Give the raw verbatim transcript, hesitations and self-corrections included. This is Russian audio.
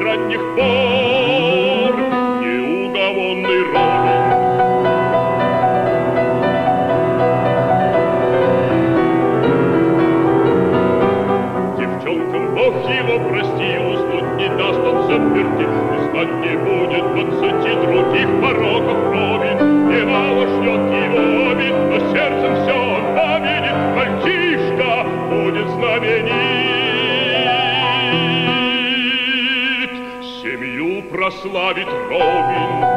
ранних пор неугомонный Робин. Девчонкам Бог его прости, уснуть не даст он заперти, и знать не будет двадцати других пороков Робин. Немало ждет его обид, но сердцем все он победит, мальчишка будет знаменит. Семью прославит Робин.